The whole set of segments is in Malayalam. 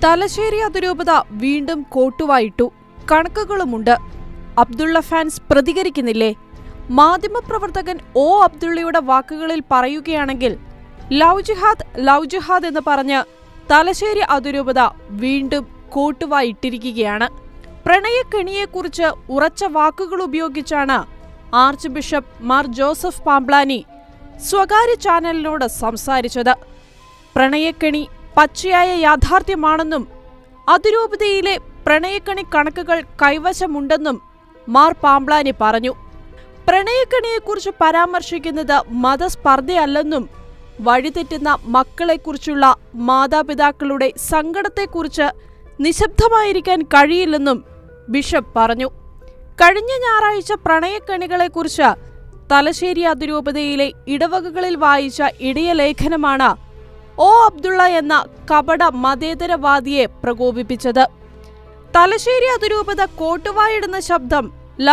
തലശ്ശേരി അതിരൂപത വീണ്ടും കോട്ടുവായിട്ടു. കണക്കുകളുമുണ്ട്. അബ്ദുള്ള ഫാൻസ് പ്രതികരിക്കുന്നില്ലേ? മാധ്യമപ്രവർത്തകൻ ഒ അബ്ദുള്ളയുടെ വാക്കുകളിൽ പറയുകയാണെങ്കിൽ ലവ് ജിഹാദ് എന്ന് പറഞ്ഞ് തലശ്ശേരി അതിരൂപത വീണ്ടും കോട്ടുവായിട്ടിരിക്കുകയാണ്. പ്രണയക്കെണിയെക്കുറിച്ച് ഉറച്ച വാക്കുകൾ ഉപയോഗിച്ചാണ് ആർച്ച് ബിഷപ്പ് മാർ ജോസഫ് പാംബ്ലാനി സ്വകാര്യ ചാനലിനോട് സംസാരിച്ചത്. പ്രണയക്കെണി പച്ചയായ യാഥാർത്ഥ്യമാണെന്നും അതിരൂപതയിലെ പ്രണയക്കണി കണക്കുകൾ കൈവശമുണ്ടെന്നും മാർ പാംബ്ലാനി പറഞ്ഞു. പ്രണയക്കണിയെക്കുറിച്ച് പരാമർശിക്കുന്നത് മതസ്പർദ്ധയല്ലെന്നും വഴിതെറ്റുന്ന മക്കളെക്കുറിച്ചുള്ള മാതാപിതാക്കളുടെ സങ്കടത്തെക്കുറിച്ച് നിശബ്ദമായിരിക്കാൻ കഴിയില്ലെന്നും ബിഷപ്പ് പറഞ്ഞു. കഴിഞ്ഞ ഞായറാഴ്ച പ്രണയക്കണികളെക്കുറിച്ച് തലശ്ശേരി അതിരൂപതയിലെ ഇടവകകളിൽ വായിച്ച ഇടയ ലേഖനമാണ് ഒ അബ്ദുള്ള എന്ന കപട മതേതരവാദിയെ പ്രകോപിപ്പിച്ചത്. തലശ്ശേരി അതിരൂപത കോട്ടുവായിടുന്ന ശബ്ദം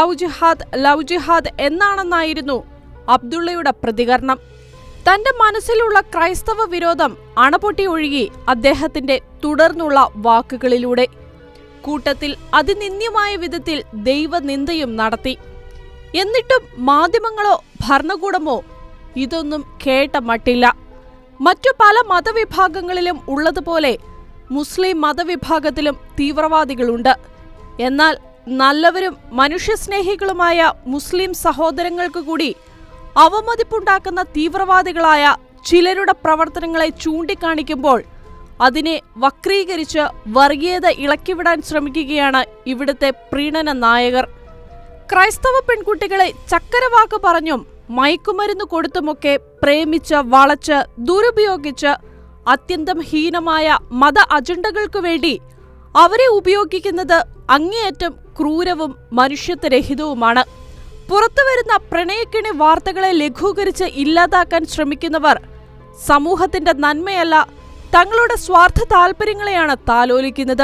ലവ് ജിഹാദ് എന്നാണെന്നായിരുന്നു അബ്ദുള്ളയുടെ പ്രതികരണം. തന്റെ മനസ്സിലുള്ള ക്രൈസ്തവ വിരോധം അണപൊട്ടി ഒഴുകി അദ്ദേഹത്തിന്റെ തുടർന്നുള്ള വാക്കുകളിലൂടെ. കൂട്ടത്തിൽ അതിനിന്ദ്യമായ വിധത്തിൽ ദൈവനിന്ദയും നടത്തി. എന്നിട്ടും മാധ്യമങ്ങളോ ഭരണകൂടമോ ഇതൊന്നും കേട്ട മട്ടില്ല. മറ്റു പല മതവിഭാഗങ്ങളിലും ഉള്ളതുപോലെ മുസ്ലിം മതവിഭാഗത്തിലും തീവ്രവാദികളുണ്ട്. എന്നാൽ നല്ലവരും മനുഷ്യസ്നേഹികളുമായ മുസ്ലിം സഹോദരങ്ങൾക്ക് കൂടി അവമതിപ്പുണ്ടാക്കുന്ന തീവ്രവാദികളായ ചിലരുടെ പ്രവർത്തനങ്ങളെ ചൂണ്ടിക്കാണിക്കുമ്പോൾ അതിനെ വക്രീകരിച്ച് വർഗീയത ഇളക്കിവിടാൻ ശ്രമിക്കുകയാണ് ഇവിടുത്തെ പ്രീണന നായകർ. ക്രൈസ്തവ പെൺകുട്ടികളെ ചക്കരവാക്ക് പറഞ്ഞും മയക്കുമരുന്ന് കൊടുത്തുമൊക്കെ പ്രേമിച്ച് വളച്ച് ദുരുപയോഗിച്ച് അത്യന്തം ഹീനമായ മത അജണ്ടകൾക്കു വേണ്ടി അവരെ ഉപയോഗിക്കുന്നത് അങ്ങേയറ്റം ക്രൂരവും മനുഷ്യത്വരഹിതവുമാണ്. പുറത്തുവരുന്ന പ്രണയക്കിണി വാർത്തകളെ ലഘൂകരിച്ച് ഇല്ലാതാക്കാൻ ശ്രമിക്കുന്നവർ സമൂഹത്തിന്റെ നന്മയല്ല, തങ്ങളുടെ സ്വാർത്ഥ താല്പര്യങ്ങളെയാണ് താലോലിക്കുന്നത്.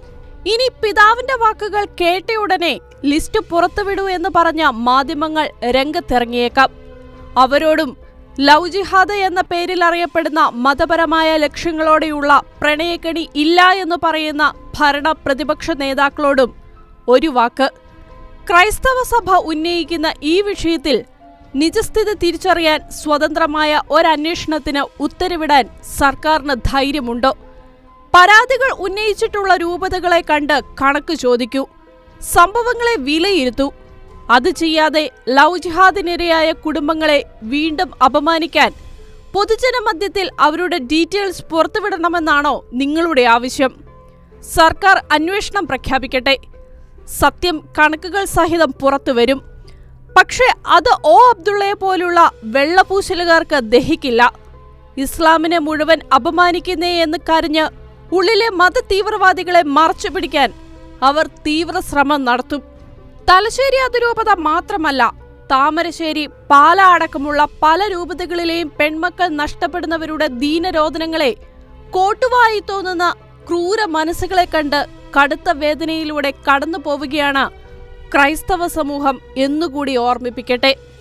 ഇനി പിതാവിന്റെ വാക്കുകൾ കേട്ടയുടനെ ലിസ്റ്റ് പുറത്തുവിടൂ എന്ന് പറഞ്ഞ മാധ്യമങ്ങൾ രംഗത്തിറങ്ങിയേക്കാം. അവരോടും ലവ് ജിഹാദ് എന്ന പേരിൽ അറിയപ്പെടുന്ന മതപരമായ ലക്ഷ്യങ്ങളോടെയുള്ള പ്രണയക്കണി ഇല്ല എന്ന് പറയുന്ന ഭരണ പ്രതിപക്ഷ നേതാക്കളോടും ഒരു വാക്ക്. ക്രൈസ്തവ സഭ ഉന്നയിക്കുന്ന ഈ വിഷയത്തിൽ നിജസ്ഥിതി തിരിച്ചറിയാൻ സ്വതന്ത്രമായ ഒരന്വേഷണത്തിന് ഉത്തരവിടാൻ സർക്കാരിന് ധൈര്യമുണ്ടോ? പരാതികൾ ഉന്നയിച്ചിട്ടുള്ള രൂപതകളെ കണ്ട് കണക്ക് ചോദിക്കൂ, സംഭവങ്ങളെ വിലയിരുത്തൂ. അത് ചെയ്യാതെ ലവ് ജിഹാദിനിരയായ കുടുംബങ്ങളെ വീണ്ടും അപമാനിക്കാൻ പൊതുജനമധ്യത്തിൽ അവരുടെ ഡീറ്റെയിൽസ് പുറത്തുവിടണമെന്നാണോ നിങ്ങളുടെ ആവശ്യം? സർക്കാർ അന്വേഷണം പ്രഖ്യാപിക്കട്ടെ. സത്യം കണക്കുകൾ സഹിതം പുറത്തുവരും. പക്ഷേ അത് ഒ അബ്ദുള്ളയെ പോലുള്ള വെള്ളപൂശലുകാർക്ക് ദഹിക്കില്ല. ഇസ്ലാമിനെ മുഴുവൻ അപമാനിക്കുന്നേ എന്ന് കരഞ്ഞ് ഉള്ളിലെ മത തീവ്രവാദികളെ മറച്ചു പിടിക്കാൻ അവർ തീവ്ര ശ്രമം നടത്തും. തലശ്ശേരി അതിരൂപത മാത്രമല്ല, താമരശ്ശേരി, പാല അടക്കമുള്ള പല രൂപതകളിലെയും പെൺമക്കൾ നഷ്ടപ്പെടുന്നവരുടെ ദീനരോധനങ്ങളെ കോട്ടുവായി തോന്നുന്ന ക്രൂര മനസ്സുകളെ കണ്ട് കടുത്ത വേദനയിലൂടെ കടന്നു പോവുകയാണ് ക്രൈസ്തവ സമൂഹം എന്നുകൂടി ഓർമ്മിപ്പിക്കട്ടെ.